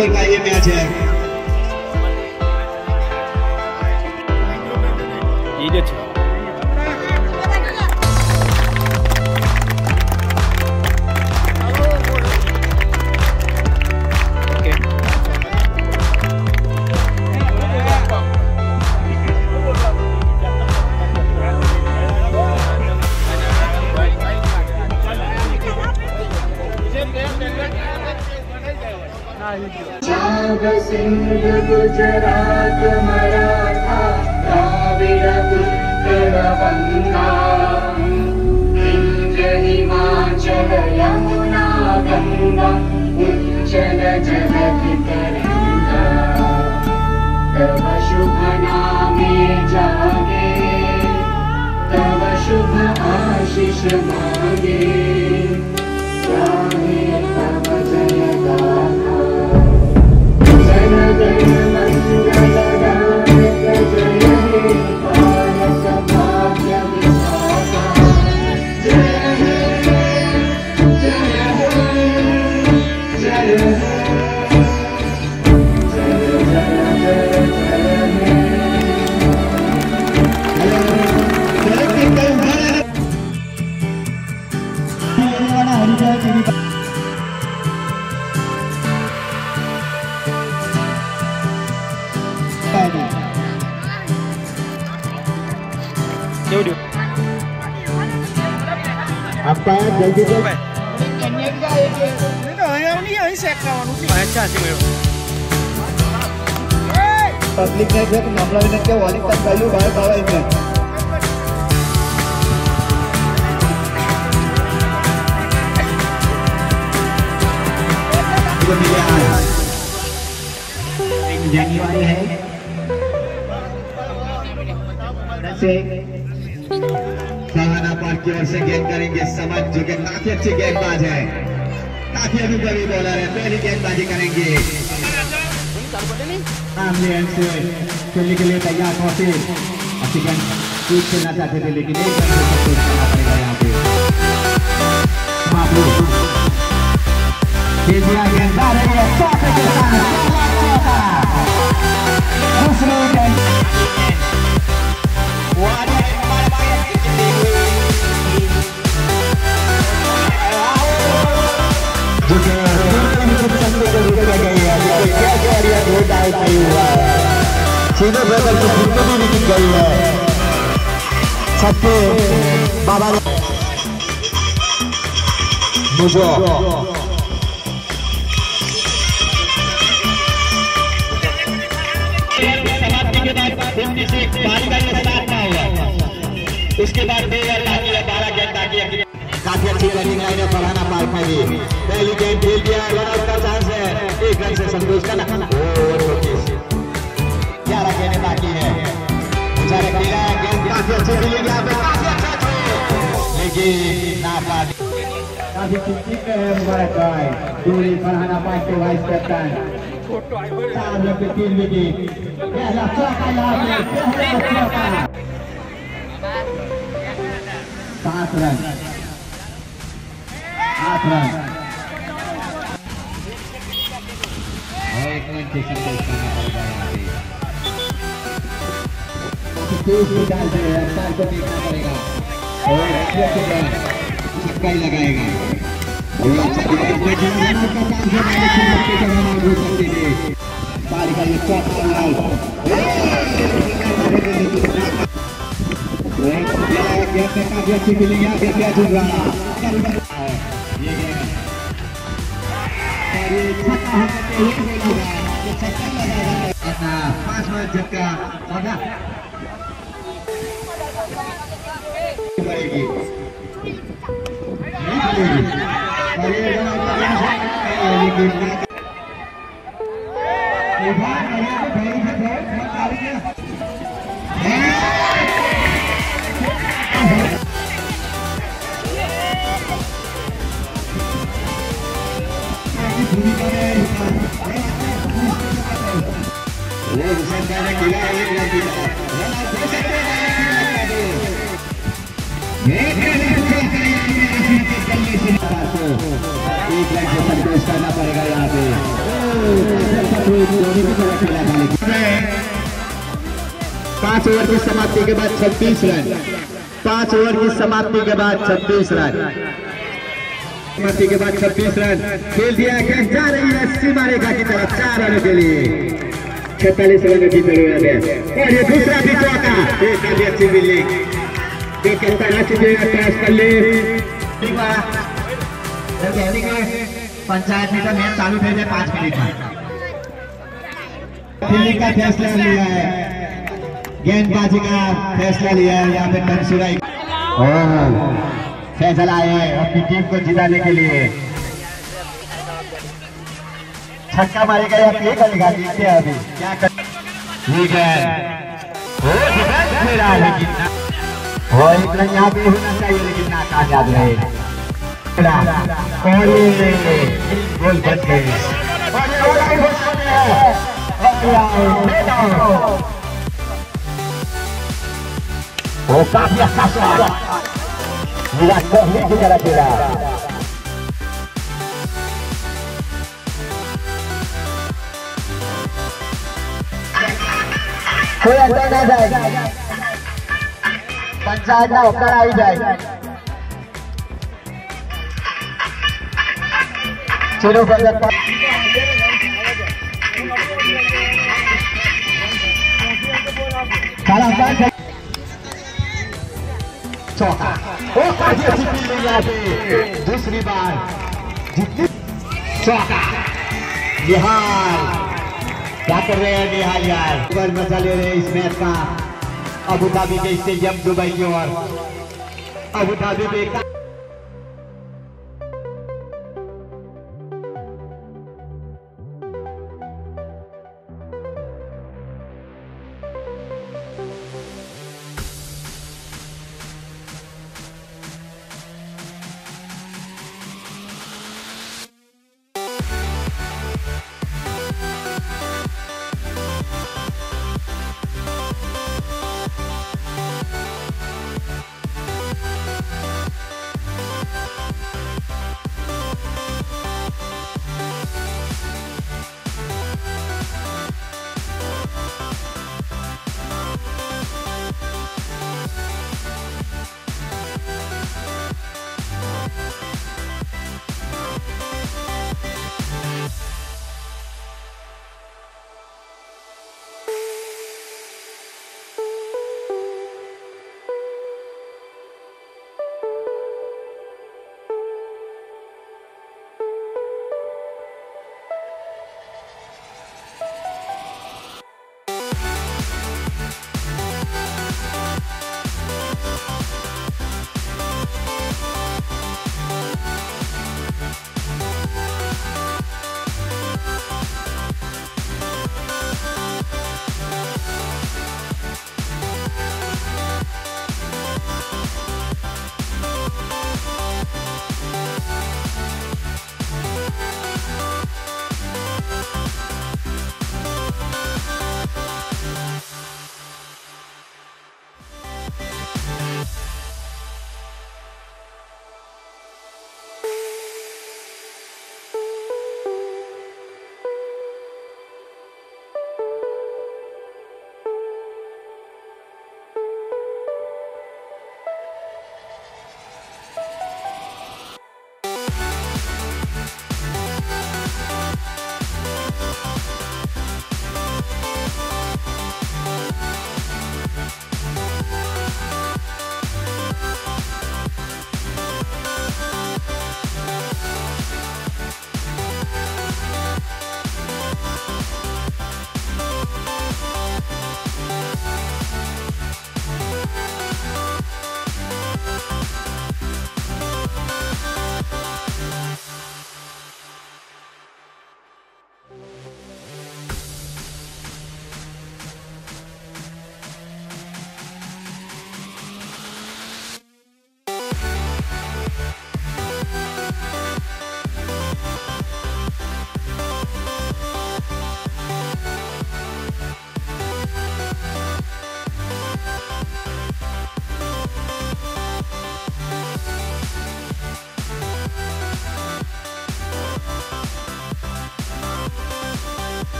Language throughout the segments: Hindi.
का ये मैच है। सिंध गुजरात मराठा द्राविड़ उत्कल बंगा विंध्य हिमाचल यमुना गंगा उच्चल जलधि तरंगा तव शुभ नामे जागे तव शुभ आशीष मांगे गाहे तव जय गाथा apa jल्दी से पब्लिक ने जो मामला विनय के वाली तक गलू बाहर बाबा इनमें जानेवारी है से सहाना पार्क की ओर से गेंद करेंगे समझ जो कि काफी अच्छी गेंदबाज है, काफी अनुभवी बॉलर है, पहली गेंदबाजी करेंगे सामने एंड से खेलने के लिए तैयार पहुंचे अच्छी गेंद स्वीप खेलना चाहते थे लेकिन एक रन से संतोष करना पड़ेगा यहाँ पे गेंदबाज है दूसरी गेंद सीधे बदल की जिंदगी भी दिख गई है सबके बाबा मुझे समाप्ति के बाद 56 बारी का स्टार्ट ना हुआ उसके बाद 2 ओवर बाकी है 12 गेंद बाकी है काफी अच्छी रनिंग लाइन है फरहाना पार्क में भी पहली गेंद खेल दिया रन आउट का चांस है एक रन से संतोष करना 11 गेंदें बाकी है गेंद काफी अच्छी खेलेंगे यहाँ पे काफी अच्छा लेकिन ना पास काफी ठीक है मुबारक भाई दूरी फरहाना पार्क के वाइस कैप्टन 4 रन पे 3 विकेट पहला चौका यहाँ पे 7 रन 8 रन और एक रन से संतोष करना पड़ेगा यहाँ पे डाल दे रफ्तार को देखना पड़ेगा और छक्का ही लगाएगा पारी का ये चौथा बॉल काफी अच्छी फीलिंग यहाँ पे चल रहा है 5 मिनट झटका पड़ेगी एक लाइन से संतोष करना पड़ेगा यहाँ पे पांच ओवर की समाप्ति के बाद 26 रन। 5 ओवर की समाप्ति के बाद 26 रन। समाप्ति के बाद 26 रन खेल दिया गया। जा रही है सीमा रेखा की तरफ 4 रनों के लिए। 46 रनों की जरूरत है और ये दूसरा भी चौका। एक अच्छी बिल्डिंग पंचायत में तो मैच चालू थे 5 मिनट में फील्डिंग का फैसला लिया है, गेंदबाजी का फैसला लिया है यहाँ पे टंसुराई फैसला है अपनी टीम को जिताने के लिए। छक्का मारेगा या प्ले करेगा देखते हैं अभी क्या कर। ठीक है वो इतना यहाँ पे होना चाहिए लेकिन नाकामयाब रहे और ये गोल बच गए। वो काफी अच्छा शॉट विराट कोहली की तरह खेला। कोई अंदर ना जाए, पंचायत ना होकर आई जाए। चलो चौका दूसरी बार चौका। निहाल क्या कर रहे हैं निहाल यार, मजा ले रहे हैं इस मैच का। अबू धाबी के स्टेडियम दुबई की ओर अबू धाबी में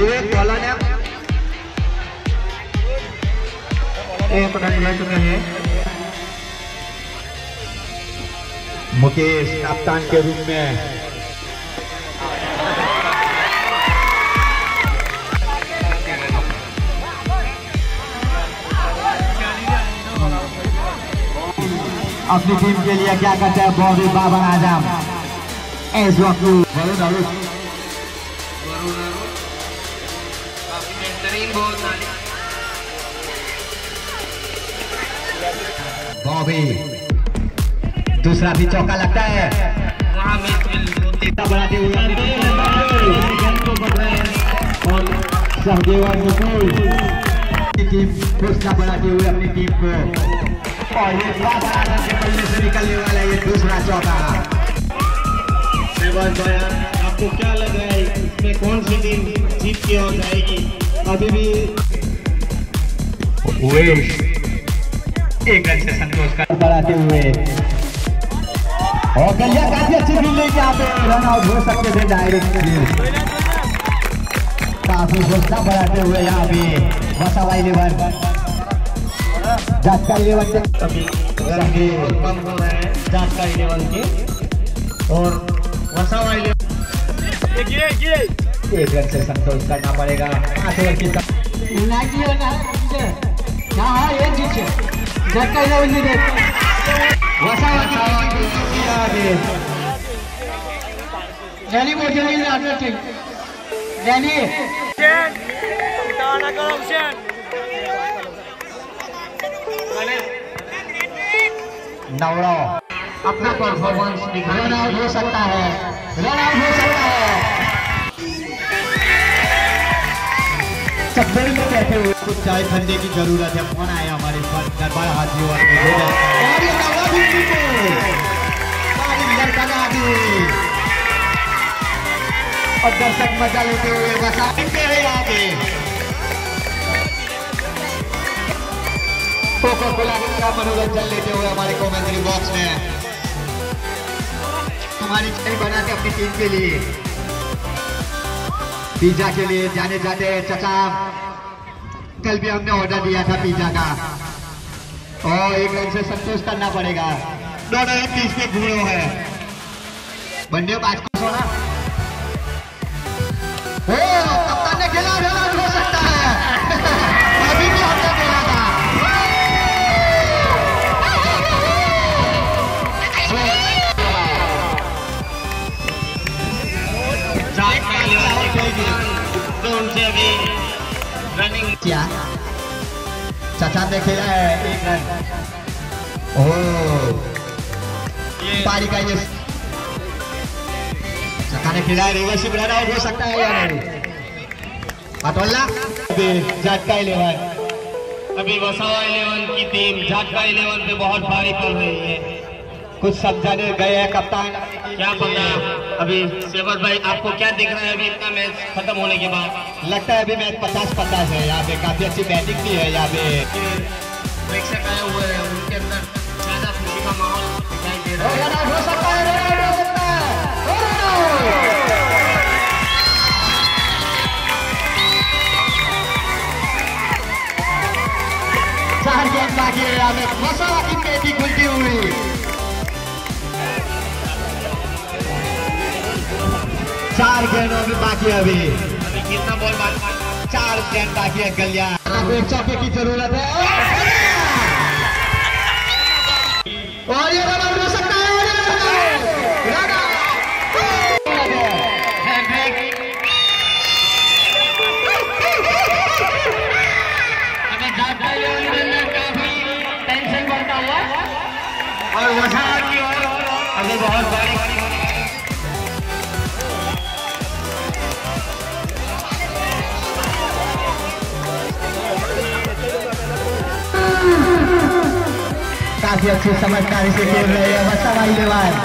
विवेक बॉलर है, एक रन ले चुके हैं। मुकेश कप्तान के रूप में अपनी टीम के लिए क्या करते हैं बॉबी बाबर आजम एस वरुण बॉबी दूसरा भी चौका लगता है बढ़ाते हुए और सहदेव टीम फुर्सत बढ़ाते हुए अपनी टीम को और ये से निकलने वाला ये दूसरा चौका। आपको क्या लग रहा है इसमें कौन सी टीम जीत की ओर जाएगी? अभी भी एक रन से संतोष कर बढ़ाते हुए और गलिया काफी अच्छी फील्डिंग यहाँ पे रन आउट हो सकते थे डायरेक्ट काफी हौसला बढ़ाते हुए यहाँ पे वसावा 11 झटका 11 के अभी कम हो रहे हैं झटका 11 के और वसावा 11 एक रन से संतोष करना पड़ेगा 8 ओवर की झटका 11 नवरा अपना परफॉर्मेंस रन आउट हो सकता है, रन आउट हो सकता है। चप्पल में बैठे हुए कुछ चाय ठंडे की जरूरत है। फोन आया हमारे पर दरबार हाथी और ये नवरा भी और दर्शक मजा लेते हुए बसा हैं यहाँ पे कोका कोला का मनोरंजन लेते हुए हमारे कमेंट्री बॉक्स में हमारी छवि बनाते अपनी टीम के लिए पिज्जा के लिए जाने जाते चचा कल भी हमने ऑर्डर दिया था पिज्जा का और एक रन से संतोष करना पड़ेगा। दोनों ही पीस में घूमे है बंदे बाज को सोना कप्तान ने खेला रन हो सकता है अभी भी हमने खेला था अभी रनिंग क्या चाचा ने खेला है एक रन। पारी का ये चाचा ने खेला है रिवर्सिव रन आउट हो सकता है या नहीं पटोला झटका 11 अभी वसावा 11 की टीम झटका 11 पे बहुत भारी पड़ रही है। कुछ समझाने गए हैं कप्तान क्या पता अभी सेवर भाई आपको क्या दिख रहा है अभी इतना मैच खत्म होने के बाद? लगता है अभी मैच 50-50 है। यहाँ पे काफी अच्छी बैटिंग भी है। यहाँ पे प्रेक्षक आए हुए हैं उनके अंदर ज्यादा खुशी का माहौल दिखाई दे रहा है। हो सकता है चार गेंद बाकी है। यहाँ पे वसावा की पेटी खुलती हुई 4 गेंदों में बाकी है। अभी कितना बॉल बाकी? 4 गेंद बाकी है। गलिया एक चौके की जरूरत है और ये रन आउट हो सकता है। काफी टेंशन बढ़ता हुआ और वसावा की ओर अभी बहुत बड़ी काफी अच्छी समझदारी से खेल रहे हैं वसावा 11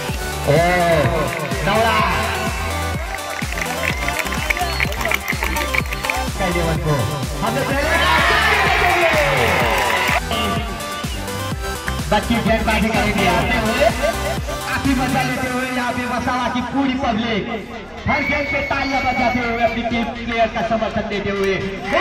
नवरा को बच्ची गेंदबाजी करेंगे आते हुए काफी मजा लेते हुए यहाँ पे वसावा की पूरी पब्लिक हर गेम पे तालियां बजाते हुए अपनी टीम प्लेयर का समर्थन देते हुए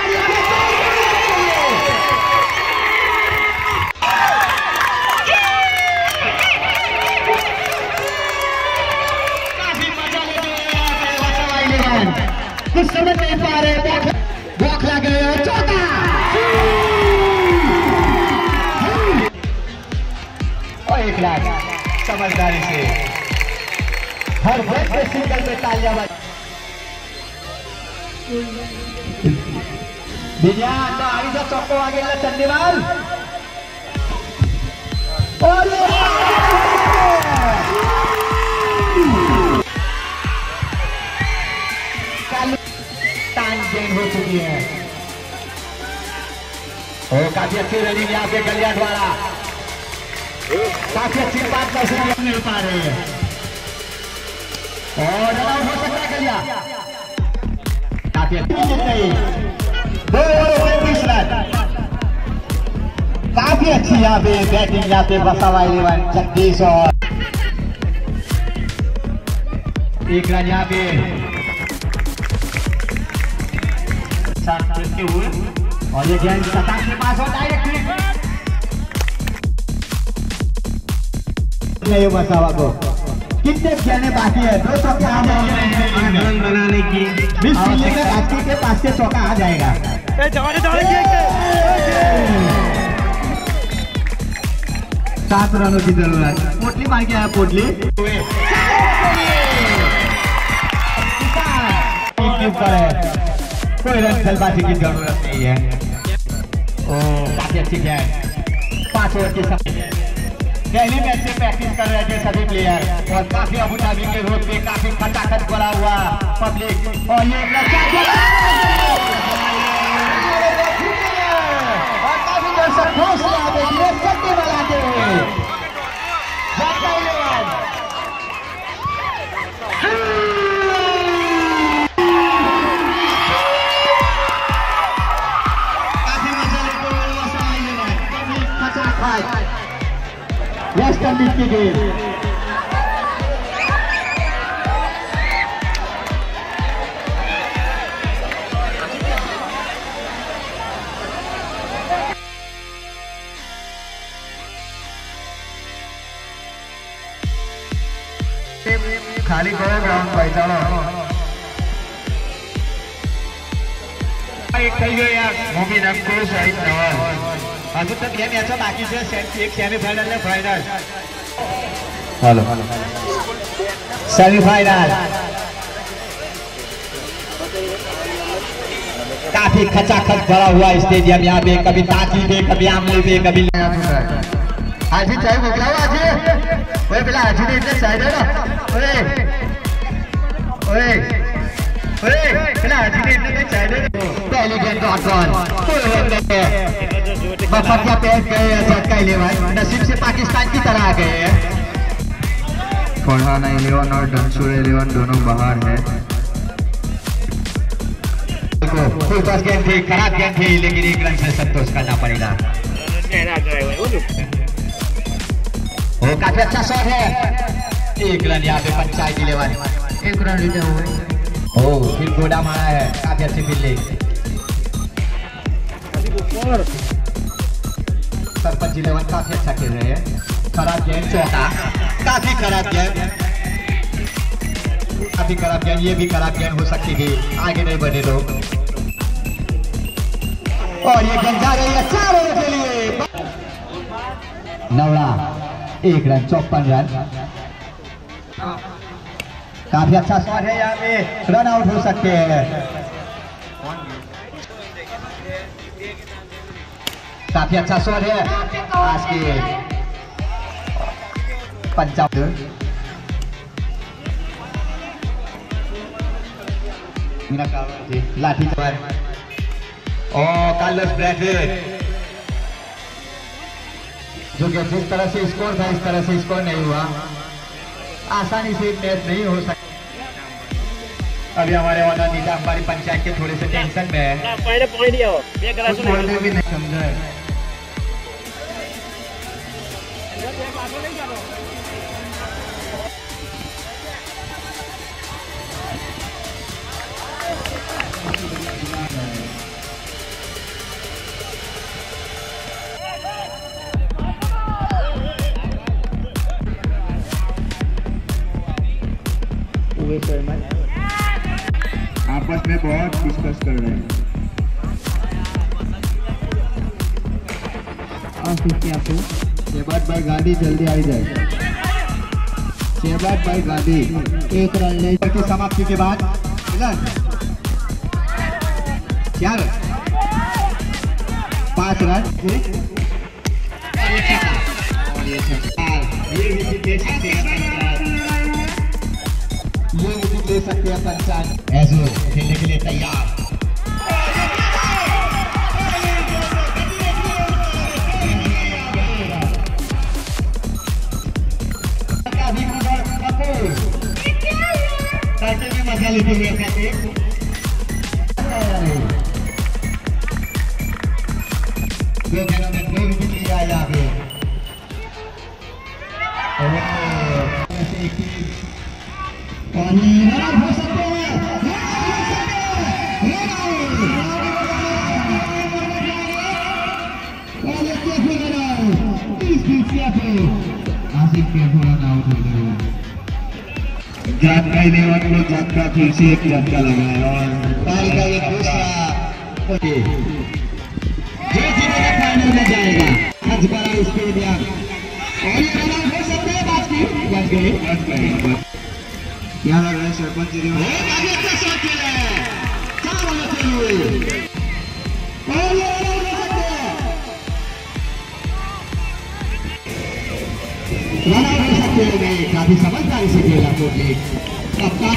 काफी मजा लेते हुए यहाँ पे वसावा 11 कुछ समझ नहीं पा रहे बौखला गए और चौका और 1 लाख समझदारी से हर गेम पे सिंगल पे तालियां बज बिना तो आईजा चौको आगे धन्यवाद और टाइम गेम हो चुकी है और काफी अच्छी रनिंग यहाँ पे गलिया द्वारा काफी अच्छी बात मैसेज मिल पा रहे हैं और रन हो सकता है गलिया काफी अच्छी जीत गई 2 ओवर 30 रन काफी अच्छी यहाँ पे बैटिंग यहाँ पे वसावा 11 जगदीश और 1 रन यहाँ पे खेलते हुए और ये गेंद सताश के पास हो डायरेक्टली नहीं वसावा को कितने खेलने बाकी है 2 चौका रन बनाने की 20 मिलेगा राजकीय के पास से चौका आ जाएगा 7 रनों की जरूरत पोटली मार के आया पोटली ऊपर है कोई रन जल्दबाजी की जरूरत नहीं है काफी अच्छी गेंद 5 ओवर के समय पहले मैच से प्रैक्टिस कर रहे थे सभी प्लेयर और काफी अबू धाबी के रोड पे काफी खटाखट भरा हुआ पब्लिक और ये और काफी दर्शक हौसला बनाते हुए वेस्ट इंडीज की गेम खाली करो ग्राउंड पहचानो एक થઈ ગયો યાર મોબીન અંકુર સહિત નવાઝ હજુ તો 2 મેચો બાકી છે એક સેમીફાઇનલ ને ફાઇનલ हेलो सेमीफाइनल काफी खचाखच भरा हुआ स्टेडियम यहाँ पे कभी ताकी पे कभी आमले पे कभी आज चाहे मोकलाओ आज ओए बेला आज ने इतने साइड है ना ओए ओए ओए बेला आज ने इतने साइड है पहली गेंद डॉट बॉल मफतिया पहन गए झटका 11 नसीब से पाकिस्तान की तरह आ गए हैं फरहाना 11 और डंसुर 11 दोनों बाहर है फुल टॉस गेंद थी खराब गेंद थी लेकिन 1 रन से संतोष करना पड़ेगा वो काफी अच्छा शॉट है 1 रन यहाँ पे पंचायत 11 1 रन लेते हुए ओ फिर गोडा मारा है काफी अच्छी फील्डिंग सरपंच 11 काफी अच्छा खेल रहे हैं खराब गेंद चौका काफी खराब गेंद ये भी खराब गेंद हो सकती थी आगे नहीं बढ़े लोग और ये गेंद जा रही है 4 ओवर के लिए नवड़ा 1 रन 54 रन काफी अच्छा शॉट है यहाँ पे रन आउट हो सकते हैं काफी अच्छा शॉट है आज के पंजाब लाठी और कार्लोस ब्रैथवेट जो कि जिस तरह से स्कोर था इस तरह से स्कोर नहीं हुआ आसानी से मैच नहीं हो सकता अभी हमारे वाला नीता हमारी पंचायत के थोड़े से टेंशन में है बोलने भी नहीं समझा बहुत डिस्कस कर रहे हैं। शहबाज भाई गांधी जल्दी आ जाए। शहबाज भाई गांधी एक रन ले की समाप्ति के बाद 5 रन ये विकेट ले सकते हैं पंचायत। ऐसो खेलने के लिए तैयार। मजा लेते हुए दो गेंदों में 2 विकेट लिया यहाँ पे। हो सकते हैं झटका 11 को झटका फिर से एक झटका लगाया और पारी का एक दूसरा जो जीतेगा फाइनल में जाएगा। हजबरा स्टेडियम और ये रन हो सकते हैं। बच गए क्या लग रहा है सरपंच जी ने अच्छा शॉट खेला है। क्या बोलना चाहिए और ये रन हो सकते हैं। रन हो सकते हैं। काफी समझदारी से खेला कोहली। कप्तान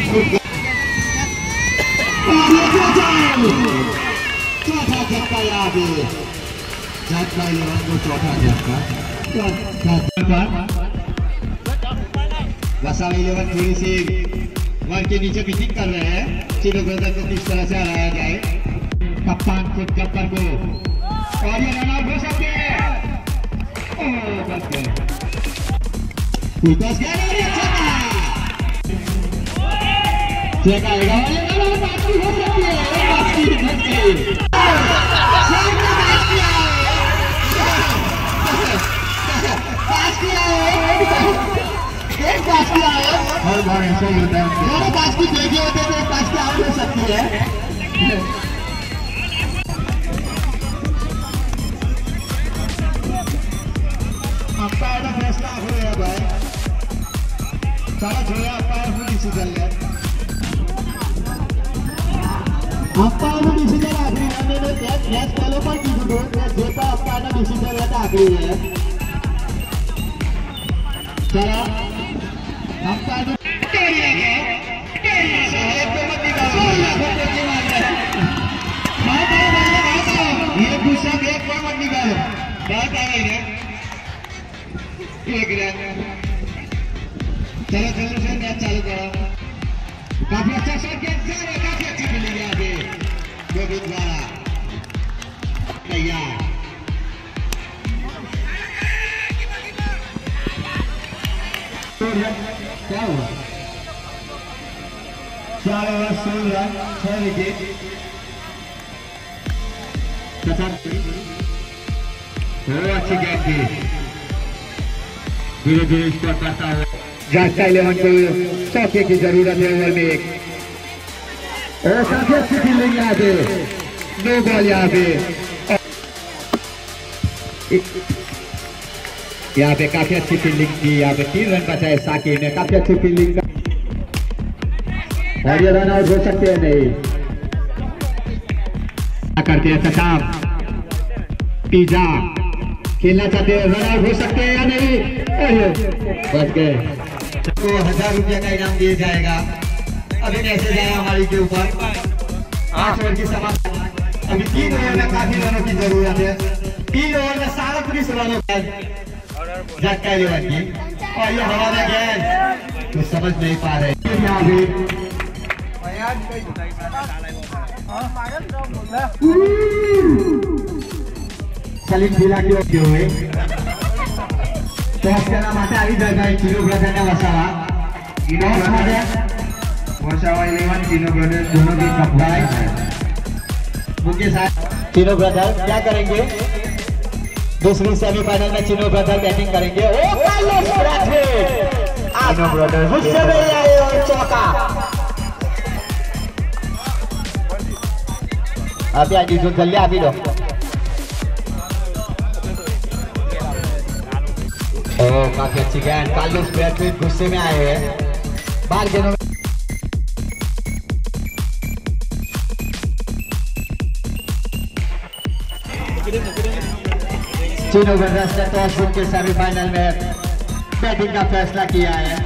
चौथा झटका यहाँ पे। झटका 11 को चौथा झटका। वसावा 11 थोड़ी सी वन के नीचे पिचिंग कर रहे हैं। चिनो ब्रदर को किस तरह से हराया जाए। कप्तान खुद गब्बर को और ये रन आउट हो सकते हैं। चेक आएगा और ये रन आउट बाकी हो सकती है। बाकी बच गई। हर बार ऐसा ही होता है। दोनों पास की देखे होते तो एक पास की आउट हो सकती है। अंपायर का फैसला हो गया भाई। चलो जोया अंपायर को डिसीजन ले। अंपायर को डिसीजन आखिरी रनने में मैच पहले पर की दो जेता अंपायर ने डिसीजन लेता आखिरी है। चलो अंपायर ये गुस्सा एक पर मत निकालो। बात आ रही है। एक रन। चलो जल्दी से मैच चालू करो। काफी अच्छा शॉट किया। काफी अच्छी फील्डिंग यहाँ पे गोविंद द्वारा तैयार। क्या हुआ? 4 ओवर 16 रन 6 विकेट। अच्छी गेंद थी। धीरे धीरे स्कोर करता हुआ झटका 11 को चौके की जरूरत है ओवर में एक। और काफी अच्छी फील्डिंग यहाँ पे। 2 बॉल यहाँ पे। यहाँ पे काफी अच्छी फील्डिंग की। यहाँ पे 3 रन बचाए साकिब ने। काफी अच्छी फील्डिंग और ये रन आउट हो सकते हैं। नहीं करते हैं सचाम पिज्जा खेलना चाहते हैं। रन आउट हो सकते हैं या नहीं? बच गए। तो 1000 रुपया का इनाम दिया जाएगा। अभी मैसेज आया हमारी के ऊपर। 8 ओवर की समाप्ति। अभी 3 ओवर में काफी रनों की जरूरत है। 3 ओवर में 37 रनों का झटका 11 की। और ये हमारा गेंद तो समझ नहीं पा रहे। सलीम जिला की हुए टॉस करना माता આવી જાય ચીનો બ્રધર ને વસાવા 11 तीनों ब्रदर दोनों भी कप्तान हैं। मुझे साथ चीनो ब्रदर क्या करेंगे? दूसरी सेमीफाइनल में चीनो ब्रदर बैटिंग करेंगे। ओ कार्लोस ब्रैथवेट चीनो ब्रदर गुस्से में आए और चौका। अभी आगे जो जल्दी अभी लो। ओ काफी अच्छी गेंद, कार्लोस बेयरफील्ड गुस्से में आए हैं बाहर गेंदों में। तीनों ब्रदर्स ने टॉस जीत के सेमीफाइनल में बैटिंग का फैसला किया है।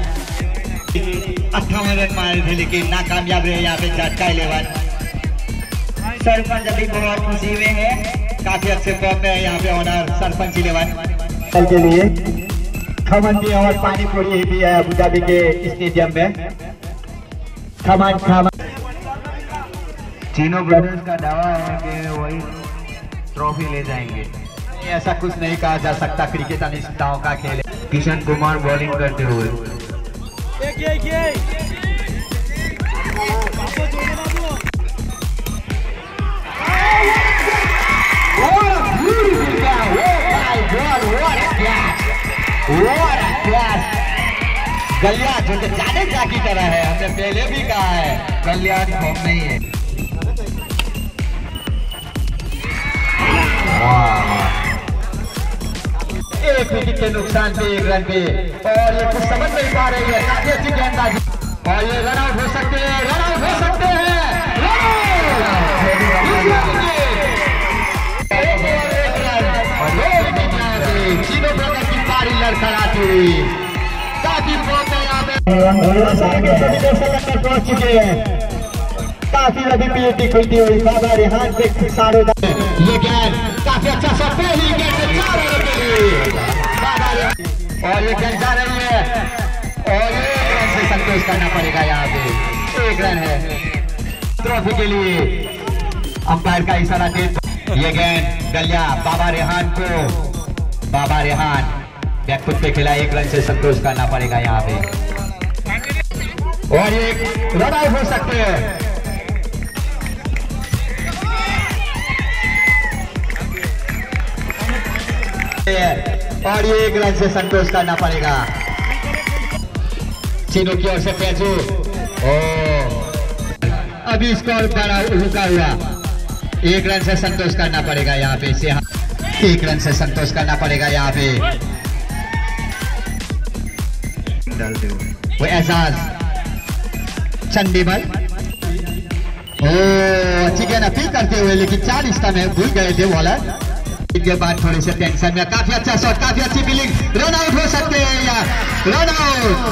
58 रन मारे थे लेकिन नाकामयाब रहे यहाँ पे झटका 11। सरपंच अभी बहुत खुशी में है, काफी अच्छे फॉर्म में है यहाँ पे ऑनर सरपंच 11 के लिए। खमन भी और पानी पूरी भी है अबू धाबी के स्टेडियम में। खमन तीनों ब्रदर्स का दावा है कि वही ट्रॉफी ले जाएंगे। ऐसा कुछ नहीं कहा जा सकता, क्रिकेट अनिश्चितताओं का खेल है। किशन कुमार बॉलिंग करते हुए गलिया जो जाने जा की तरह है, हमने पहले भी कहा है गलिया फॉर्म नहीं है। एक विकेट के नुकसान पे 1 रन पे, और ये कुछ समझ नहीं पा रही है। काफी अच्छी गेंदबाजी और ये रन आउट हो सकते हैं, रन आउट हो सकते हैं। तीनों प्रकार की पारी लड़खड़ाती हुई काफी फॉर्म में यहाँ पे पहुंच चुके हैं। काफी अभी पीएटी खुलती हुई बाबा रेहान पे सारे ये गेंद काफी अच्छा शॉट, पहली गेंद से 4 रन के लिए बाबा रेहान, और ये गेंद जा रही है और 1 रन से संतोष करना पड़ेगा। यहाँ पे 1 रन है ट्रॉफी के लिए। अंपायर का इशारा दे ये गेंद गलिया बाबा रेहान को, बाबा रेहान बैकफुट पे खेला, 1 रन से संतोष करना पड़ेगा यहाँ पे, और ये रन आउट हो सकते हैं। और ये 1 रन से संतोष करना पड़ेगा। चीनों की ओर से पेजू, अभी स्कोर बड़ा रुका हुआ, 1 रन से संतोष करना पड़ेगा यहाँ पे इसे, 1 रन से संतोष करना पड़ेगा यहाँ पे। वो एजाज चंडीमल अच्छी गेंद अपील करते हुए, लेकिन 4 स्टंप में भूल गए थे बॉलर। इनके बाद थोड़े से टेंशन में, काफी अच्छा शॉट, काफी अच्छी फील्डिंग, रन आउट हो सकते हैं या रन आउट।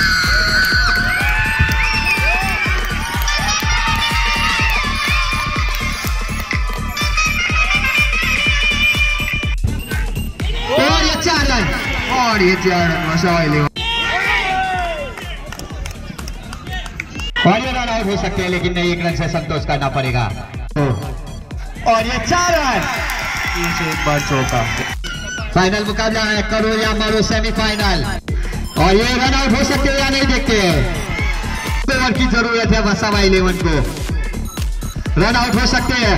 और ये 4 रन, और ये 4 रन और ये रन आउट हो सकते हैं, लेकिन नहीं 1 रन से संतोष करना पड़ेगा। और ये 4 रन, से एक बार चौका। फाइनल मुकाबला है करो या मारो सेमीफाइनल, और ये रन आउट हो सकते हैं या नहीं देखते हैं। ओवर की जरूरत है वसावा 11 को, रन आउट हो सकते हैं।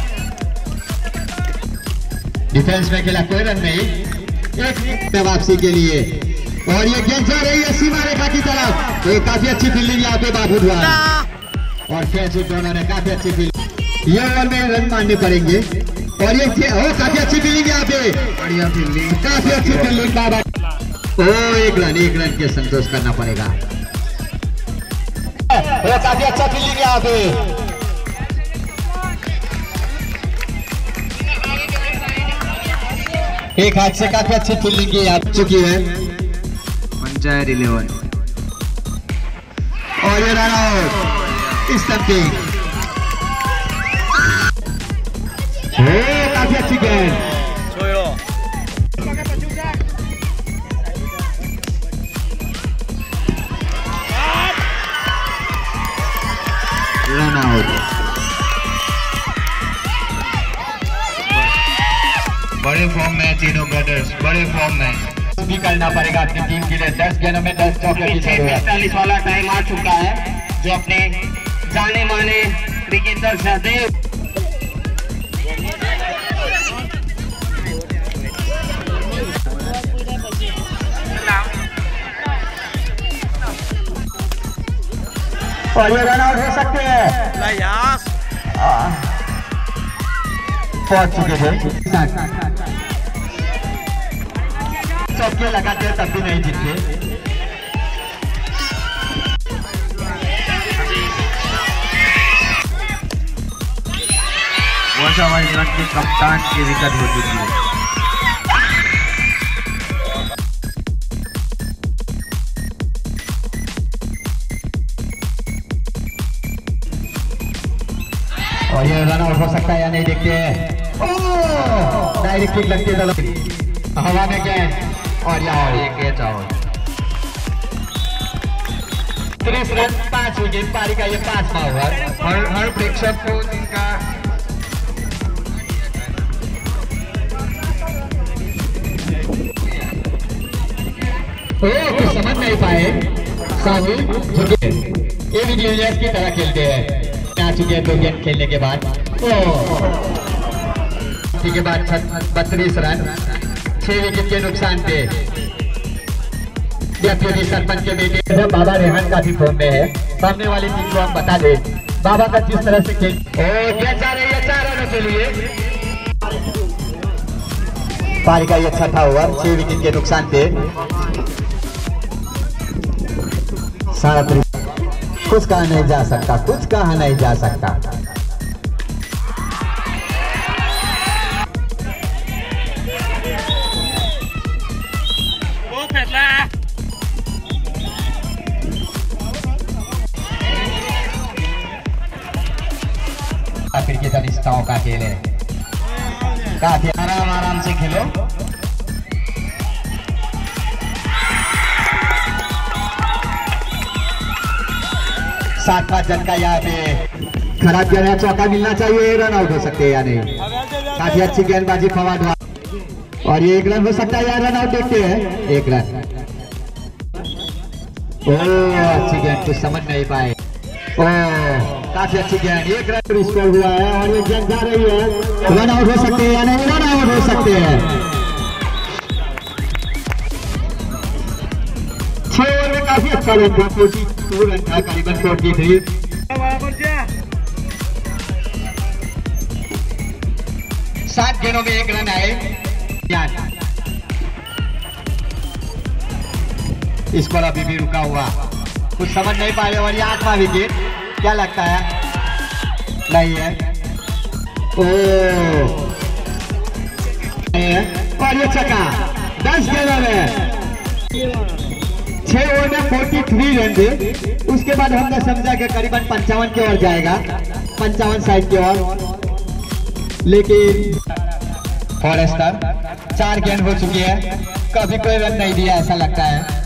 डिफेंस में खेला, कोई रन नहीं, एक वापसी के लिए, और ये गेंद जा रही है सीमा रेखा की तरफ, तो ये काफी अच्छी फील्डिंग यहाँ पे बाबू द्वारा, और कैच दोनों ने काफी अच्छी फील्डिंग, ये ओवर में रन मारने पड़ेंगे। और ये काफी अच्छी फील्डिंग यहाँ पे, बढ़िया फील्डिंग, काफी अच्छी फील्डिंग बाबा। 1 रन के संतोष करना पड़ेगा। काफी अच्छा फील्डिंग यहाँ पे, एक हाथ से काफी अच्छी फील्डिंग की आ चुकी है पंचायत 11, और ये रन आउट, स्टंपिंग, काफी अच्छी गेंद, रन आउट। बड़े फॉर्म में तीनों ब्रदर्स, बड़े फॉर्म में भी करना पड़ेगा अपनी टीम के लिए। 10 गेंदों में 10 चौके की जरूरत है। 45 वाला टाइम आ चुका है, जो अपने जाने माने क्रिकेटर सहदेव और ये रन आउट हो सकते हैं। पहुंच चुके थे। चौके लगाते तब भी नहीं जीतते। वर्षा वाइल्ड के कप्तान की विकेट हो चुकी है। और ये रन आउट हो सकता है या नहीं देखते हैं। ओह डायरेक्ट किक लगती है हवा में कैच और ये कैच आउट। 30 रन 5 विकेट पारी का ये 5वां ओवर। हर प्रेक्षक को इनका कुछ समझ नहीं पाए साहुल झुके ये भी न्यूजर्स की तरह खेलते हैं। आ चुके हैं 2 गेम खेलने के बाद। के बाद 32 रन 6 विकेट के नुकसान पे डेप्यूटी सरपंच के बेटे बाबा रेहान काफी फॉर्म में है। सामने वाली टीम को हम बता दें बाबा का जिस तरह से खेल क्या चाह रही है 4 रनों के लिए। पारी का ये 6वां ओवर 6 विकेट के नुकसान पे 37। कुछ कहा नहीं जा सकता, कुछ कहा नहीं जा सकता। क्रिकेटरिस्ताओं का खेल है, काफी आराम से खेलो। सात 5 जन का यहाँ पे खराब किया है। चौका मिलना चाहिए, रन आउट हो सकते हैं या नहीं। काफी अच्छी गेंदबाजी फवाद और ये 1 रन हो सकता है या रन आउट देखते हैं। 1 रन। अच्छी गेंद कुछ समझ नहीं पाए। काफी अच्छी गेंद 1 रन स्कोर हुआ है और ये गेंद जा रही है। रन आउट हो सकते हैं या नहीं, रन आउट हो सकते हैं। 6 ओवर में काफी अच्छा रन था, 42 रन था, करीबन 43। 7 गेंदों में 1 रन आए। स्कोर अभी भी रुका हुआ, कुछ समझ नहीं पा रहे। और ये 8वां विकेट क्या लगता है नहीं है। और ये छक्का 10 गेंदों में 6 ओवर में 43 रन थे। उसके बाद हमने समझा कि करीबन 55 की ओर जाएगा, 55 साइड की ओर, लेकिन फॉरेस्टर 4 गेंद हो चुकी है, कभी कोई रन नहीं दिया ऐसा लगता है।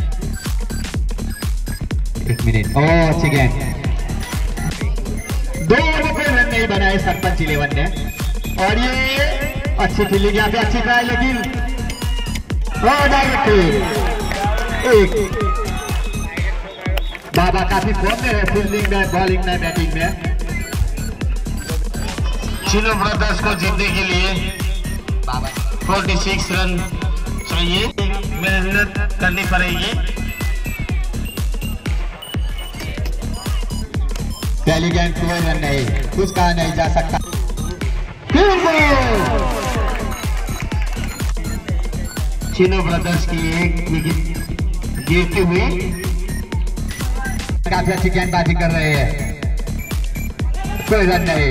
1 मिनट। अच्छी गेंद 2 ओवर में कोई रन नहीं बनाए सरपंच 11 ने। और ये अच्छी फील्डिंग यहाँ पे, अच्छी ट्राई, लेकिन डायरेक्ट बाबा काफी फॉर्म में है, फील्डिंग में, बॉलिंग में, बैटिंग में। चिनो ब्रदर्स को जीतने के लिए 46 रन चाहिए, मेहनत करनी पड़ेगी। पहली गेंद कोई रन नहीं, कुछ कहा नहीं जा सकता। चिनो ब्रदर्स की 1 विकेट गिरते हुए काफी अच्छी गेंदबाजी कर रहे हैं, कोई रन नहीं।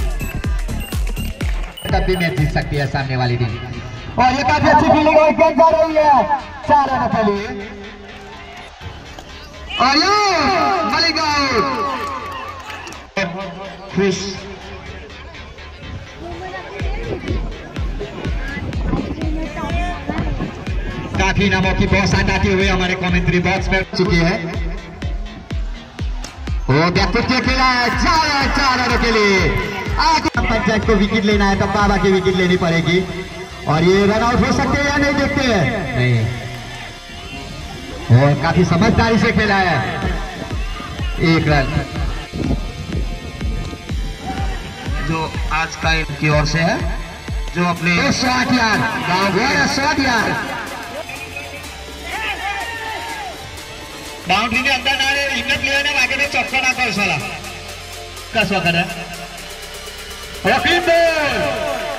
तब भी मैच जीत सकती है सामने वाली टीम। और ये काफी अच्छी फील्डिंग और गेंद जा रही है 4 रनों के लिए। और ये मलिक आउट। फिश काफी नामों की बहुत आती हुए हमारे कमेंट्री बॉक्स में चुकी है। व्यक्तित्व खेला है 4 रनों के लिए। आगे पंचायत को विकेट लेना है तो बाबा की विकेट लेनी पड़ेगी। और ये रन आउट हो सकते हैं या नहीं देखते हैं, नहीं। और काफी समझदारी से खेला है, 1 रन जो आज का इनकी ओर से है, जो अपने 108 यार्ड, 108 यार्ड। बाउंड्री के अंदर ना इन्हें प्लेयर ने आगे में चौका ना कर साला कसवा कर रहा है।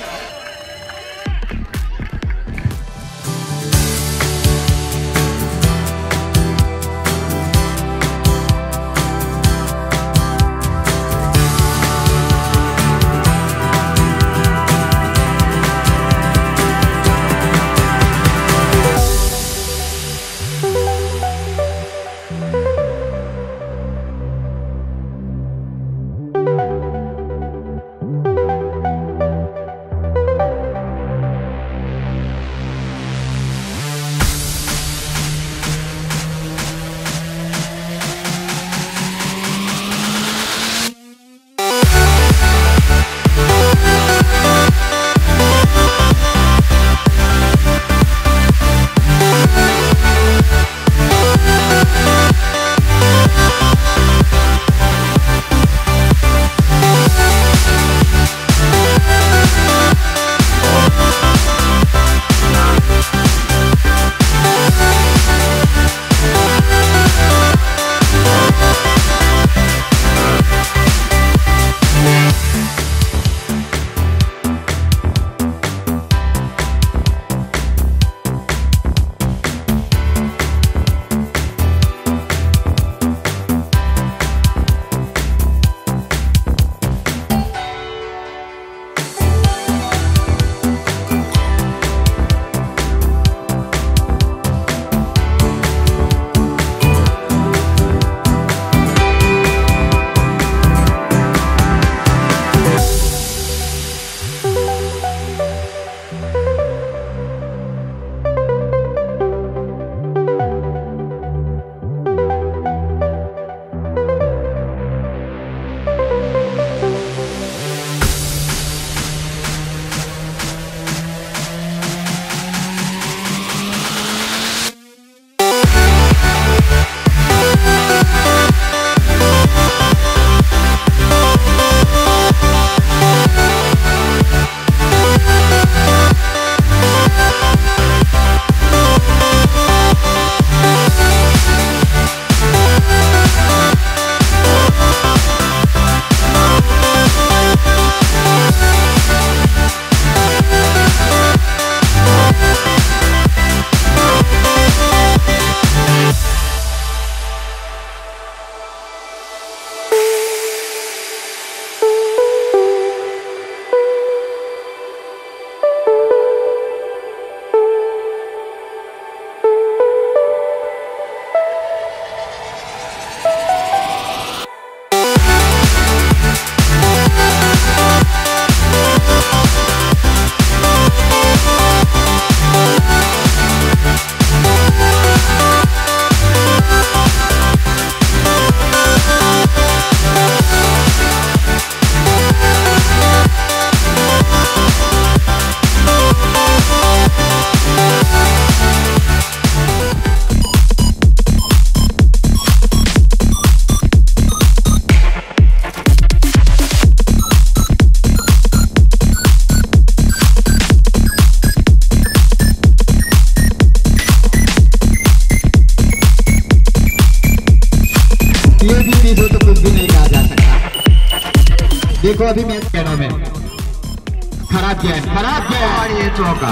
देखो अभी मैच गेंदों में खराब गेंद और ये चौका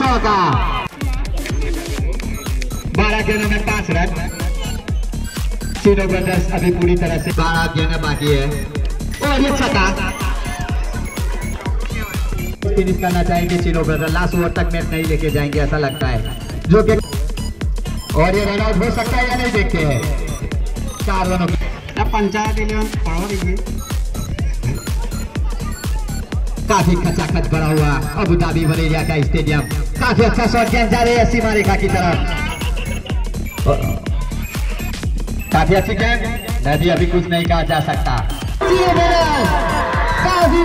12 गेंदों में 5 रन। चिनो ब्रदर्स अभी पूरी तरह से 12 गेंदें बाकी है और ये छक्का। फिनिश करना चाहेंगे चिनो ब्रदर, लास्ट ओवर तक मैच नहीं लेके जाएंगे ऐसा लगता है, जो कि और ये रन आउट हो सकता है या नहीं देखते हैं। 4 रनों पंचायत 11 पढ़ो देखिए, काफी खचाखच भरा हुआ अबू धाबी वलीरिया का स्टेडियम। काफी अच्छा शॉट गेंद जा रही है सीमा रेखा की तरफ, काफी अच्छी गेंद, नदी अभी कुछ नहीं कहा जा सकता। काफी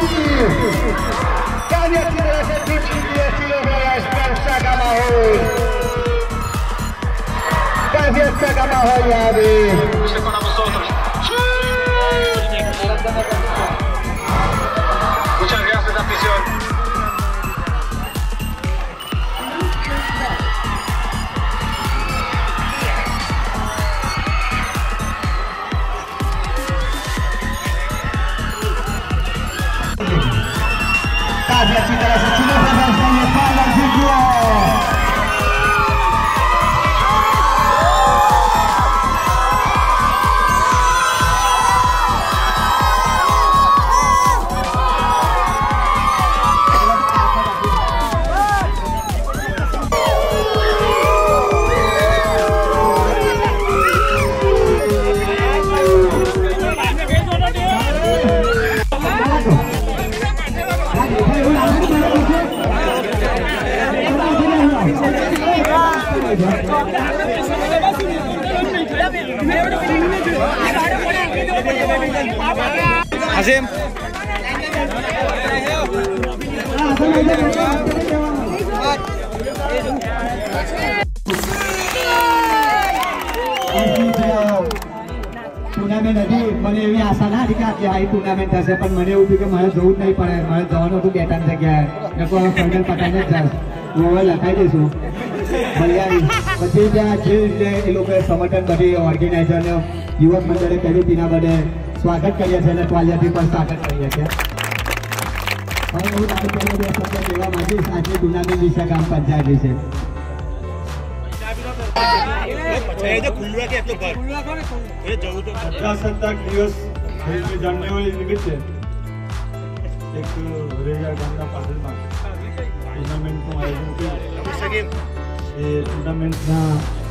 अच्छी तरह से का माहौल, काफी अच्छा का माहौल यहाँ भी। Muchas gracias, afición. काफी अच्छी तरह से चिनो ब्रदर्स ने ये फाइनल जीत लिया है। Azim. टूर्नामेंट हજી મને એવી આશા ના હતી કે આ ટુર્નામેન્ટ થશે, પણ મને એવું થયું કે મારે જવું જ નહીં પડે, મારે જવાનું હતું બેટાની જગ્યાએ, લોકો હવે ફાઇનલ પતાવીને જ જાય, હું હવે લખાઈ દઈશું ભૈયા। પછી ત્યાં જે રીતે એ લોકોએ સમર્થન બધી ઓર્ગેનાઇઝરને યુવક મંડળે કર્યું તેના બદલે સ્વાગત કરીએ છીએ અને ટ્વાલિયાથી પણ સ્વાગત કરીએ છીએ। હવે હું તારું પહેલો 2 શબ્દ કહેવા માંગીશ આજની ટુર્નામેન્ટ વિશે, ગામ પંચાયત વિશે। પ્રજાસત્તાક દિવસ 1 જાન્યુઆરી નિમિત્તે એક વરેજા ગામના પાદરમાં ટુર્નામેન્ટનું આયોજન કર્યું। એ ટુર્નામેન્ટના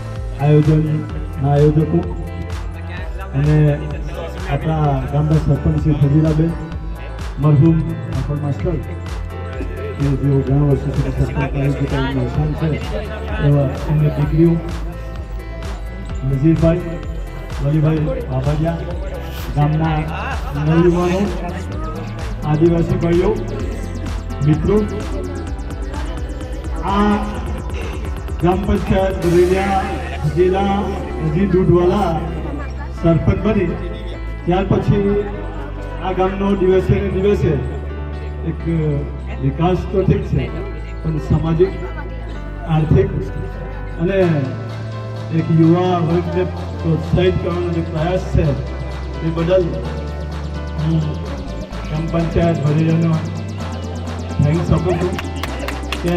આયોજકો અને આપણા ગામના સરપંચ શ્રી ફજીલાબેન મરહુમ આપણ માસ્ટર કે જેઓ ઘણા વર્ષોથી સરપંચ અવસાન છે એવા એમની દીકરીઓ નજીરભાઈ વલીભાઈ બાબરિયા, ગામના નવયુવાનો, આદિવાસી ભાઈઓ, મિત્રો, આ ગ્રામ પંચાયત બરેલિયા જિલ્લા હજી દૂધવાલા સરપંચ બની ત્યાર પછી આ ગામનો દિવસે ને દિવસે એક વિકાસ તો ઠીક છે પણ સામાજિક આર્થિક અને એક યુવા વર્ગને પ્રોત્સાહિત કરવાનો જે પ્રયાસ છે એ બદલ હું ગ્રામ પંચાયત બરેલિયાનો થેન્ક્સ આપું છું કે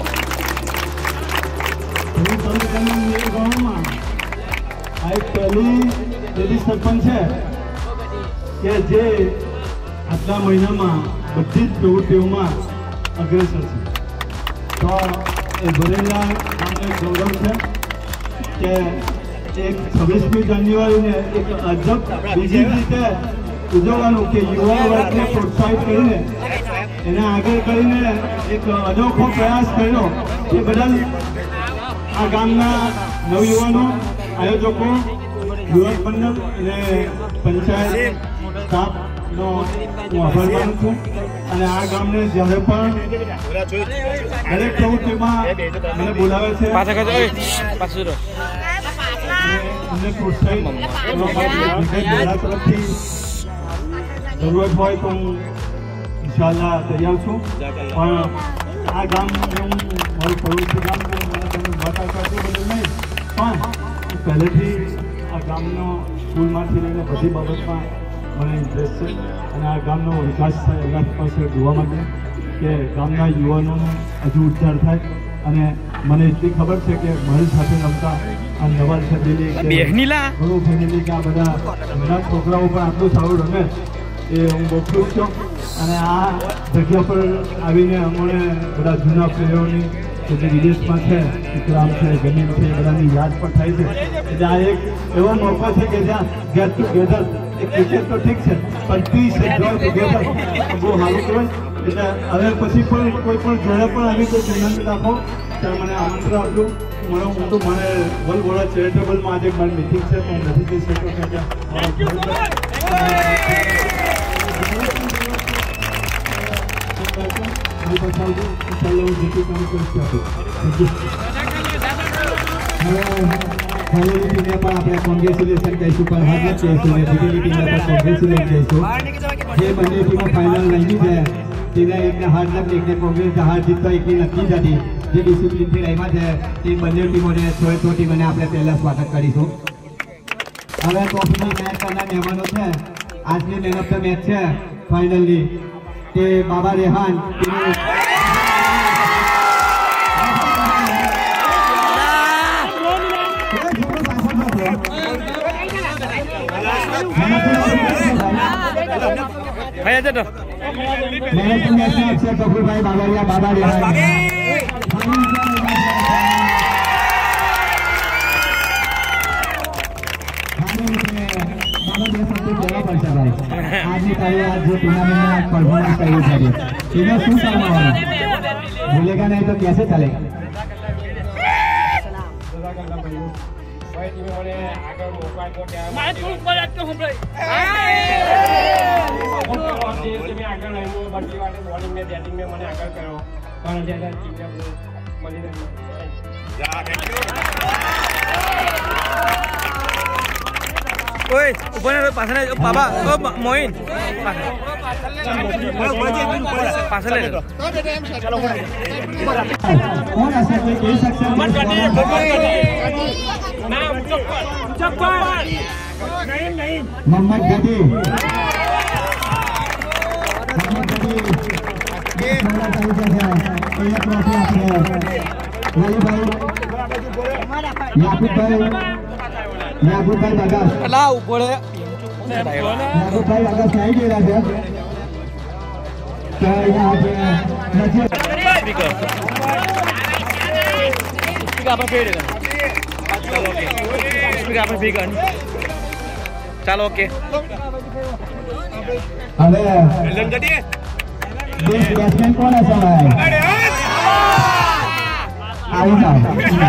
ગામમાં આ એક પહેલી લેડી સરપંચ છે કે જે આટલા મહિનામાં બધી જ પ્રવૃત્તિઓમાં અગ્રેસર છે, તો એ ભરેલા ગામને ગૌરવ છે કે એક 26મી જાન્યુઆરીને એક અજબ બીજી રીતે ઉજવવાનું કે યુવા વર્ગને પ્રોત્સાહિત કરીને એને આગળ કરીને એક અનોખો પ્રયાસ કર્યો, એ બદલ આ ગામના નવયુવાનો, આયોજકો, યુવક મંડળ અને પંચાયત સ્ટાફનો હું આભાર માનું છું। અને આ ગામને જ્યારે પણ દરેક પ્રવૃત્તિમાં મને બોલાવે છે એમને પ્રોત્સાહિત તરફથી જરૂરત હોય તો હું ઇન્શાલ્લાહ તૈયાર છું। પણ આ ગામ હું મારું પડોશી ગામ છે, મને તમે વાત કરતી બધું નહીં, પણ હું પહેલેથી આ ગામનો સ્કૂલમાંથી લઈને બધી બાબતમાં મને ઇન્ટરેસ્ટ છે અને આ ગામનો વિકાસ થાય એના પાસે જોવા માટે કે ગામના યુવાનોનો હજુ ઉદ્ધાર થાય અને મને એટલી ખબર છે કે મારી સાથે રમતા આ નવા ફેમિલી ઘણું ફેમિલી કે આ બધા ઘણા છોકરાઓ પણ આટલું સારું રમે એ હું બહુ ખુશ છું અને આ જગ્યા પર આવીને અમને બધા જૂના પ્લેયરોની કે જે વિદેશમાં છે વિક્રામ છે ગમીન છે બધાની યાદ પણ થાય છે એટલે આ એક એવો મોકો છે કે જ્યાં ગેટ ટુગેધર એક ક્રિકેટ તો ઠીક છે પણ પીસ એન્જોય ટુગેધર બહુ સારું કહેવાય એટલે હવે પછી પણ કોઈ પણ જ્યારે પણ આવી કોઈ ટુર્નામેન્ટ રાખો ત્યારે મને આમંત્રણ આપજો મને વર્લ્ડ ગોળા ચેરિટેબલમાં આજે મારી મિટિંગ છે પણ નથી જઈ શકતો કે આપણે કોંગ્રેચ્યુલેશન કહીશું પણ હાર નથી કહીશું ને બીજી ટીમને પણ કોંગ્રેચ્યુલેટ કહીશું જે બંને ટીમો ફાઇનલ રમી છે તેને એકને હાર નથી એકને કોંગ્રેસ હાર જીતવા એકની નથી જતી જે ડિસિપ્લિનથી રમ્યા છે તે બંને ટીમોને છ ટીમોને આપણે પહેલાં સ્વાગત કરીશું હવે ટ્રોફીની મેચ કરનાર મહેમાનો છે આજની મેન ઓફ ધ મેચ છે ફાઇનલની તે બાબા રેહાન કપૂરભાઈ બાબરિયા બાબા રેહાન આજની તારીખ आज जो टूर्नामेंट में परफॉर्मेंस કર્યું છે એને શું કરવાનું ભૂલેગા નહીં તો कैसे चलेगा Oi, upanya pasal Baba, Moin. Pasal le. कौन ऐसा कोई कह सकता है मोहम्मद गदी याकूबભાઈ બગાસ અલા ઉપર याकूबભાઈ બગાસ નહીં ગયેલા છે કે અહીંયા આજે નથી સ્પીકર આપણે ફેર દેના ચાલો ઓકે સ્પીકર આપણે ફેર કર ચાલો ઓકે હવે બેસ્ટ બેટ્સમેન કોણ હશે ભાઈ આવી જાઓ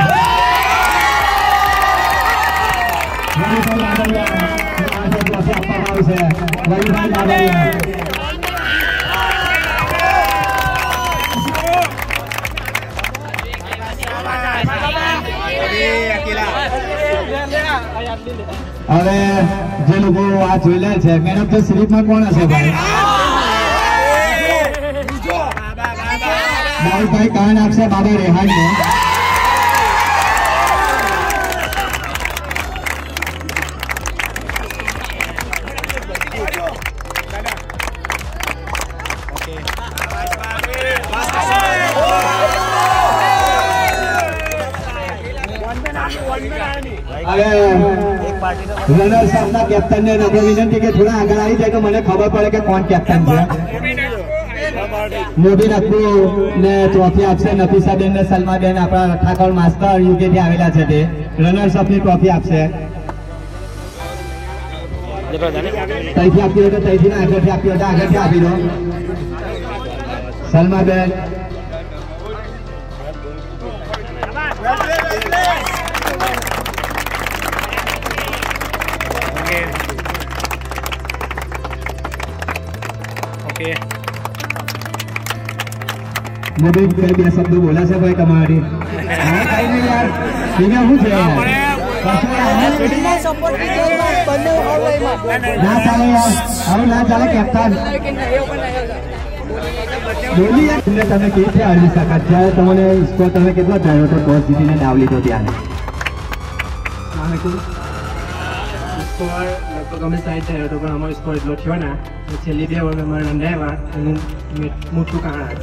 હવે જે લોકો આ જોઈ લે છે મેન ઓફ ધ સિરીઝમાં કોણ હશે ભાઈ ભાઈ કાન આપશે બાબા રેહાન ને રનર્સ આપના કેપ્ટન ને નમ્ર વિનંતી કે થોડા આગળ આવી જાય તો મને ખબર પડે કે કોણ કેપ્ટન છે મોબીન અક્કુ ને ટ્રોફી આપશે નફીસાબેન ને સલમાબેન આપણા ઠાકોર માસ્ટર યુકે થી આવેલા છે તે રનર્સ અપની ટ્રોફી આપશે તઈથી આપી હોય તો તઈથી ને આગળથી આપી હોય તો આગળથી આપી દો સલમાબેન મોબીન બે શબ્દો બોલા છે ભાઈ તમારી શું છે ના ચાલે યાર હવે ના ચાલે કેપ્ટન બોલી તમે કેવી રીતે હારી શકાત જ્યારે તમને સ્કોર તમે કેટલો થયો તો ટોસ જીતીને દાવ લીધો ત્યારે સ્કોર લગભગ અમે 60 થયો હતો પણ અમારો સ્કોર એટલો થયો ના છેલ્લી 2 ઓવર અમારે રન આવ્યા એનું મોટું કારણ છે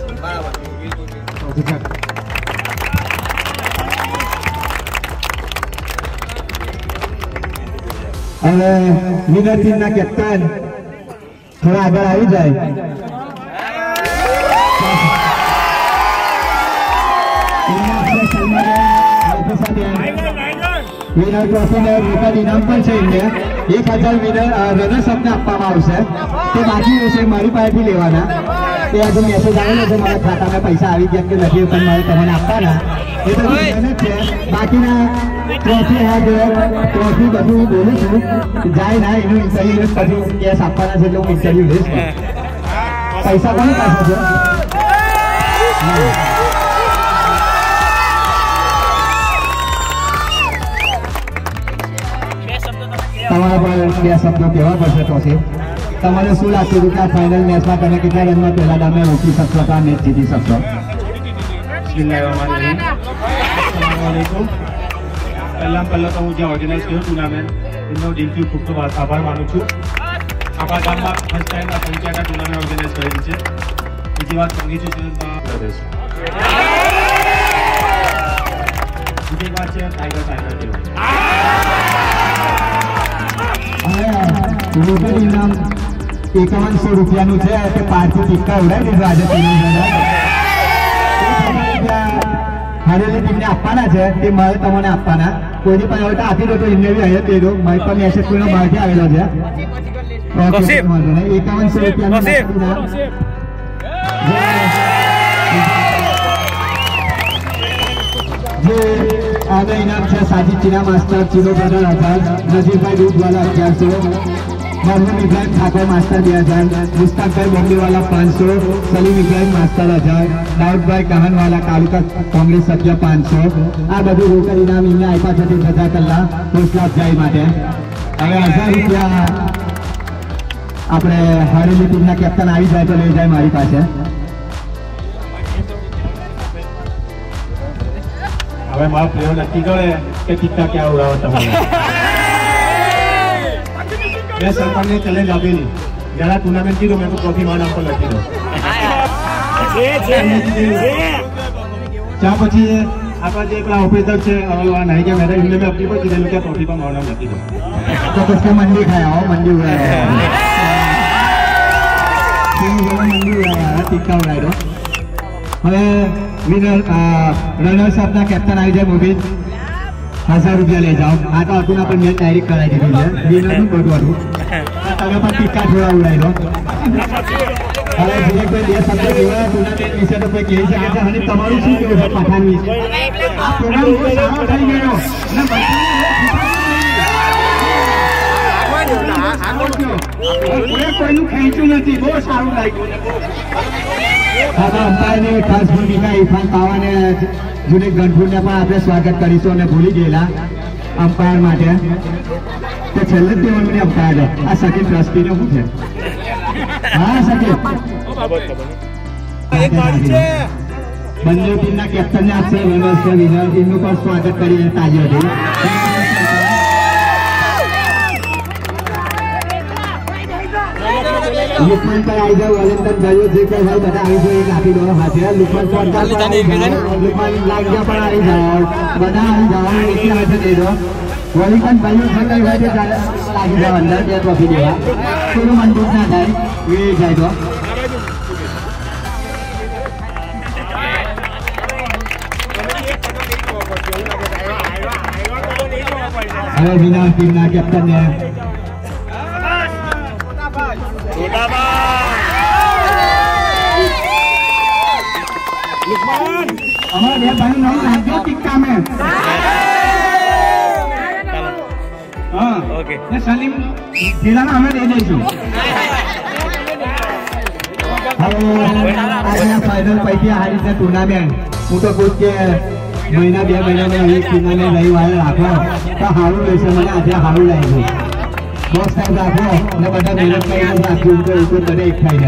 હવે વિનર ટીમના કેપ્ટન થોડા આગળ આવી જાય વિનર ટ્રોફીને રોકડ ઇનામ પણ છે એમને 1000 વિનર રનર્સઅપને આપવામાં આવશે તે બાકી રહેશે મારી પાસેથી લેવાના તે હજુ મેસેજ આવેલો છે મારા ખાતામાં પૈસા આવી ગયા કે નથી પણ મારે તમને આપવાના એ તો મહેનત છે બાકીના ટ્રોફી ટ્રોફી બધું બોલું છું જાય ના એનું ઇન્ટરવ્યુ પછી કેસ આપવાના છે એટલે હું ઇન્ટરવ્યુ લઈશ પૈસા કોની પાસે છે તમારા પર 2 શબ્દો કહેવા પડશે ટ્રોફી તમારે શું લાગતું હતું કે આ ફાઇનલ મેચમાં તમે કેટલા રનમાં પહેલા તમે રોકી શકશો તો આ મેચ જીતી શકશો પહેલા તો હું જે ઓર્ગેનાઇઝ કર્યું ટુર્નામેન્ટ એમનો દિલથી ખૂબ ખૂબ આભાર માનું છું આપણા ગામમાં ફર્સ્ટ ટાઈમ આ પંચાયતના ટુર્નામેન્ટ ઓર્ગેનાઇઝ કરેલી છે બીજી વાત કોંગ્રેચ્યુલેશન પ્રદેશ બીજી વાત છે ટાઈગર રોકડ ઇનામ 5100 રૂપિયાનું છે તે 5 થી ટીકા ઉડાવી દીધું આજે હારેલી ટીમને આપવાના છે તે મારે તમને આપવાના કોઈની પણ હવે આપી દો તો એમને બી અહીંયા દે દો મારી પણ મેસેજ કોઈનો બહારથી આવેલો છે 5100 રૂપિયાનું જે આગળ ઇનામ છે સાજી ચીના માસ્ટર ચીનો બ્રધર 1000 નજીરભાઈ દૂધવાલા 1100 मोहम्मद इब्राहिम ठाकुर मास्टर 2000 मुस्ताकभाई बोम्बेवाला 500 सलीम इब्राहिम मास्टर 1000 दाऊदभाई कहनवाला तालुका कांग्रेस सभ्य 500 आ બધું રોકડ ઇનામ એમને આપ્યા છે 1000 કલાક હોસલા અફજાઈ માટે હવે 1000 રૂપિયા આપણે હારેલી ટીમના કેપ્ટન આવી જાય તો લઈ જાય મારી પાસે હવે મારો પ્લેયર નક્કી કરે કે ટીકા ક્યાં ઉડાવો તમે मैं सरपंच ने चैलेंज આપેલી जरा टूर्नामेंट की तो मैं तो ट्रॉफी मार आपको लगी दो क्या પછી આપણા જે પેલા ઓપરેટર છે આ નહીં કે મેરે ઇન્ને में अपनी पर किधर क्या ट्रॉफी पर मारना लगी दो तो उसके मंडी खाया हो मंडी उड़ाया मंडी उड़ाया ટીકા ઉડાઈ દો હવે વિનર રનર્સ અપના કેપ્ટન આવી જાય મોબીન 1000 રૂપિયા લઈ જાઓ આ તો હતું ના પણ મેચ ડાયરેક્ટ કરાવી દીધું છે વિનરનું બધું હતું તમે પણ ટીકા થોડા ઉડાઈ દો હવે જે કોઈ 2 શબ્દ જોયા ટુર્નામેન્ટ વિશે તો કોઈ કહી શકે છે અને તમારું શું કહેવું છે પઠાણ વિશે આ પ્રોગ્રામ બહુ સારો થઈ ગયો અને કોઈનું ખેંચ્યું નથી બહુ સારું લાગ્યું અંપાયરની ખાસ ભૂમિકા ઇરફાન પાવાને જુને ગણપુરને પણ આપણે સ્વાગત કરીશું અને ભૂલી ગયેલા અમ્પાયર માટે તે છેલ્લે જ તેઓને અમ્પાયર આ સકીલ ટ્રસ્ટીને શું છે હા સકીલ બંને ટીમના કેપ્ટનને આપશે વિનર છે વિનર ટીમનું પણ સ્વાગત કરીને તાજેથી લુકમાન પર આવી જાવ વોલેન્ટન ભાઈઓ જે કોઈ હોય બધા આવી જાય આપી દો હાથે લુકમાન લુકમાન લાગ્યા પણ આવી જાઓ બધા આવી જાઓ એકી હાથે દઈ દો વોલેન્ટન ભાઈઓ જે કઈ હોય તે લાગી જાવ અંદર બે ટ્રોફી દેવા કોઈનું મન દુઃખ ના થાય એ જાય તો હવે વિનર ટીમના કેપ્ટનને हमारे भाई नाम नाम टिक्का में हाँ ओके ये सलीम जिला ना हमें दे दीजिए आज फाइनल पैकी हारी से टूर्नामेंट હું તો કહું કે મહિના 2 મહિનામાં એક ટીમને રવિવારે રાખો તો સારું રહેશે મને આજે સારું લાગ્યું બોસ ટાઈમ રાખો અને બધા મહેનત કરીને રાખજો ઉપર બધે એક થઈને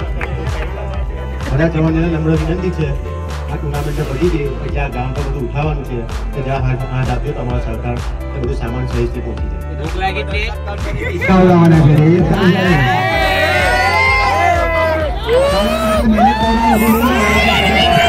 બધા જવાનોને નમ્ર વિનંતી છે આ ટુર્નામેન્ટ પડી ગઈ પછી આ ગામ પર બધું ઉઠાવવાનું છે કે જ્યાં હાથ આપ્યો તમારા સરકાર એ બધું સામાન સહીથી પહોંચી જાય Kau yang mana jadi? Kau